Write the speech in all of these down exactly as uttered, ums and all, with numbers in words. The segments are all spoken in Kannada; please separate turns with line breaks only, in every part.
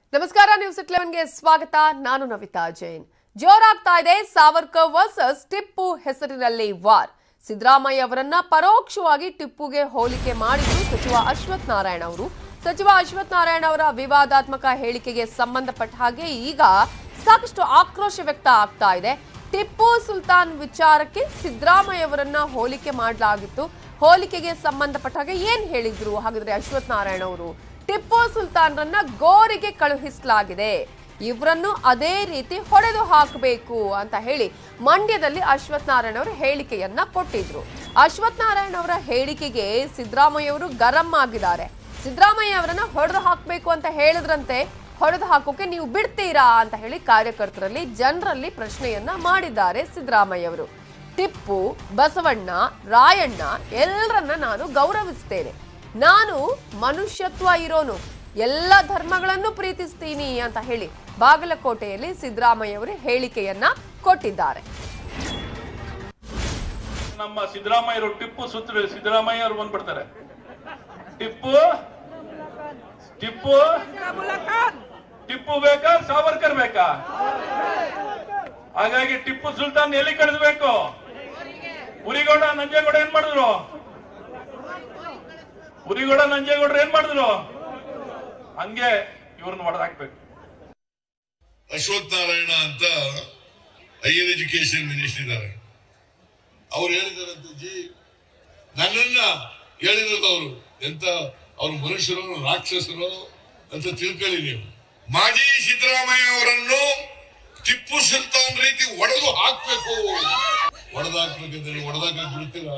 ನಮಸ್ಕಾರ ನ್ಯೂಸ್ ಇಲೆವೆನ್ ಗೆ ಸ್ವಾಗತ. ನಾನು ನವಿತಾ ಜೈನ್. ಜೋರಾಗ್ತಾ ಇದೆ ಸಾವರ್ಕರ್ ವರ್ಸಸ್ ಟಿಪ್ಪು ಹೆಸರಿನಲ್ಲಿ ವಾರ್. ಸಿದ್ದರಾಮಯ್ಯ ಅವರನ್ನ ಪರೋಕ್ಷವಾಗಿ ಟಿಪ್ಪುಗೆ ಹೋಲಿಕೆ ಮಾಡಿದ್ರು ಸಚಿವ ಅಶ್ವಥ್ ನಾರಾಯಣ ಅವರು. ಸಚಿವ ಅಶ್ವಥ್ ನಾರಾಯಣ ಅವರ ವಿವಾದಾತ್ಮಕ ಹೇಳಿಕೆಗೆ ಸಂಬಂಧಪಟ್ಟ ಹಾಗೆ ಈಗ ಸಾಕಷ್ಟು ಆಕ್ರೋಶ ವ್ಯಕ್ತ ಆಗ್ತಾ ಇದೆ. ಟಿಪ್ಪು ಸುಲ್ತಾನ್ ವಿಚಾರಕ್ಕೆ ಸಿದ್ದರಾಮಯ್ಯ ಅವರನ್ನ ಹೋಲಿಕೆ ಮಾಡಲಾಗಿತ್ತು. ಹೋಲಿಕೆಗೆ ಸಂಬಂಧಪಟ್ಟ ಹಾಗೆ ಏನ್ ಹೇಳಿದ್ರು ಹಾಗಾದ್ರೆ ಅಶ್ವಥ್ ನಾರಾಯಣ ಅವರು? ಟಿಪ್ಪು ಸುಲ್ತಾನ್ರನ್ನ ಗೋರಿಗೆ ಕಳುಹಿಸಲಾಗಿದೆ, ಇವರನ್ನು ಅದೇ ರೀತಿ ಹೊಡೆದು ಹಾಕಬೇಕು ಅಂತ ಹೇಳಿ ಮಂಡ್ಯದಲ್ಲಿ ಅಶ್ವಥ್ ನಾರಾಯಣ ಅವರು ಹೇಳಿಕೆಯನ್ನ ಕೊಟ್ಟಿದ್ರು. ಅಶ್ವಥ್ ನಾರಾಯಣ ಅವರ ಹೇಳಿಕೆಗೆ ಸಿದ್ದರಾಮಯ್ಯ ಅವರು ಗರಂ ಆಗಿದ್ದಾರೆ. ಸಿದ್ದರಾಮಯ್ಯ ಅವರನ್ನ ಹೊಡೆದು ಹಾಕಬೇಕು ಅಂತ ಹೇಳಿದ್ರಂತೆ, ಹೊಡೆದು ಹಾಕೋಕೆ ನೀವು ಬಿಡ್ತೀರಾ ಅಂತ ಹೇಳಿ ಕಾರ್ಯಕರ್ತರಲ್ಲಿ ಜನರಲ್ಲಿ ಪ್ರಶ್ನೆಯನ್ನ ಮಾಡಿದ್ದಾರೆ ಸಿದ್ದರಾಮಯ್ಯ ಅವರು. ಟಿಪ್ಪು, ಬಸವಣ್ಣ, ರಾಯಣ್ಣ ಎಲ್ಲರನ್ನ ನಾನು ಗೌರವಿಸ್ತೇನೆ, ನಾನು ಮನುಷ್ಯತ್ವ ಇರೋನು, ಎಲ್ಲ ಧರ್ಮಗಳನ್ನು ಪ್ರೀತಿಸ್ತೀನಿ ಅಂತ ಹೇಳಿ ಬಾಗಲಕೋಟೆಯಲ್ಲಿ ಸಿದ್ದರಾಮಯ್ಯ ಅವರು ಹೇಳಿಕೆಯನ್ನ ಕೊಟ್ಟಿದ್ದಾರೆ.
ನಮ್ಮ ಸಿದ್ದರಾಮಯ್ಯರು ಟಿಪ್ಪು ಸುತ್ತ ಸಿದ್ದರಾಮಯ್ಯ ಅವರು ಬಂದ್ಬಿಡ್ತಾರೆ. ಟಿಪ್ಪು ಟಿಪ್ಪು ಟಿಪ್ಪು ಬೇಕಾ ಸಾವರ್ಕರ್ ಬೇಕಾ? ಹಾಗಾಗಿ ಟಿಪ್ಪು ಸುಲ್ತಾನ್ ಎಲ್ಲಿ ಕಳಿಸ್ಬೇಕು? ಉರಿಗೌಡ ನಂಜೇಗೌಡ ಏನ್ ಮಾಡಿದ್ರು? ಉರಿಗೌಡ ನಂಜೇಗೌಡರು ಏನ್ ಮಾಡಿದ್ರು? ಹಂಗೆ ಇವ್ರನ್ನ ಹೊಡೆದಾಕ್ಬೇಕು.
ಅಶ್ವಥ್ ನಾರಾಯಣ ಅಂತ ಹೈಯರ್ ಎಜುಕೇಶನ್ ಮಿನಿಸ್ಟರ್ ಇದ್ದಾರೆ. ಅವ್ರು ಹೇಳಿದಾರಂತೆ, ಜಿ ನನ್ನನ್ನ ಹೇಳಿರೋದು ಅವರು ಎಂತ ಅವ್ರ ಮನುಷ್ಯರು ರಾಕ್ಷಸರು ಅಂತ ತಿಳ್ಕೊಳ್ಳಿ ನೀವು. ಮಾಜಿ ಸಿದ್ದರಾಮಯ್ಯ ಅವರನ್ನು ಟಿಪ್ಪು ಸುಲ್ತಾನ್ ರೀತಿ ಒಡೆದು ಹಾಕ್ಬೇಕು. ಒಡೆದಾಕ್ಬೇಕಂದ್ರೆ ಒಡೆದಾಕಕ್ ಬಿಡ್ತೀರಾ?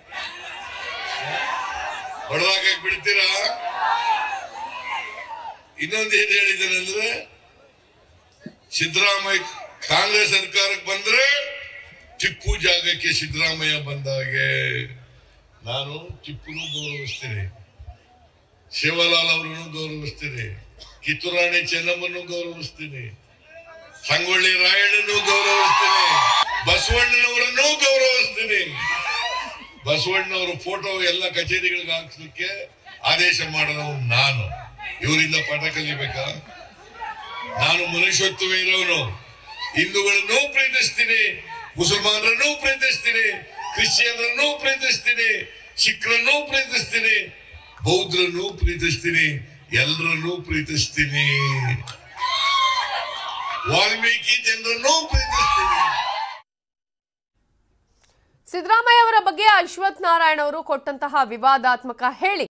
ಹೊಡೆದಾಕಕ್ ಬಿಡ್ತೀರಾ? ಇನ್ನೊಂದು ಏನ್ ಹೇಳಿದ್ದಾರೆ ಅಂದ್ರೆ, ಸಿದ್ದರಾಮಯ್ಯ ಕಾಂಗ್ರೆಸ್ ಸರ್ಕಾರಕ್ಕೆ ಬಂದ್ರೆ ಟಿಪ್ಪು ಜಾಗಕ್ಕೆ ಸಿದ್ದರಾಮಯ್ಯ ಬಂದಾಗೆ. ನಾನು ಟಿಪ್ಪುನು ಗೌರವಿಸ್ತೇನೆ, ಶಿವಲಾಲ್ ಅವರನ್ನು ಗೌರವಿಸ್ತೇನೆ, ಕಿತ್ತೂರಾಣಿ ಚೆನ್ನಮ್ಮನ್ನು ಗೌರವಿಸ್ತೇನೆ, ಸಂಗೊಳ್ಳಿ ರಾಯಣ್ಣನ್ನು ಗೌರವಿಸ್ತೇನೆ, ಬಸವಣ್ಣನವರನ್ನು ಗೌರವಿಸ್ತೇನೆ. ಬಸವಣ್ಣನವರ ಫೋಟೋ ಎಲ್ಲ ಕಚೇರಿಗಳಿಗೆ ಹಾಕ್ಸ್ಲಿಕ್ಕೆ ಆದೇಶ ಮಾಡಿದವನು ನಾನು. ಇವರಿಂದ ಪಾಠ ಕಲಿಬೇಕಾ? ನಾನು ಮನುಷ್ಯತ್ವ ಇರೋನು, ಹಿಂದೂಗಳನ್ನು ಪ್ರೀತಿಸ್ತೀನಿ, ಮುಸಲ್ಮಾನರನ್ನು ಪ್ರೀತಿಸ್ತೀನಿ, ಕ್ರಿಶ್ಚಿಯನ್ರನ್ನು ಪ್ರೀತಿಸ್ತೀನಿ, ಸಿಖ್ರನ್ನು ಪ್ರೀತಿಸ್ತೀನಿ, ಬೌದ್ಧರನ್ನು ಪ್ರೀತಿಸ್ತೀನಿ, ಎಲ್ಲರನ್ನೂ ಪ್ರೀತಿಸ್ತೀನಿ, ವಾಲ್ಮೀಕಿ ಜನರನ್ನು ಪ್ರೀತಿಸ್ತೀನಿ.
ಸಿದ್ದರಾಮಯ್ಯ ಅವರ ಬಗ್ಗೆ ಅಶ್ವಥ್ ನಾರಾಯಣ ಅವರು ಕೊಟ್ಟಂತಹ ವಿವಾದಾತ್ಮಕ ಹೇಳಿ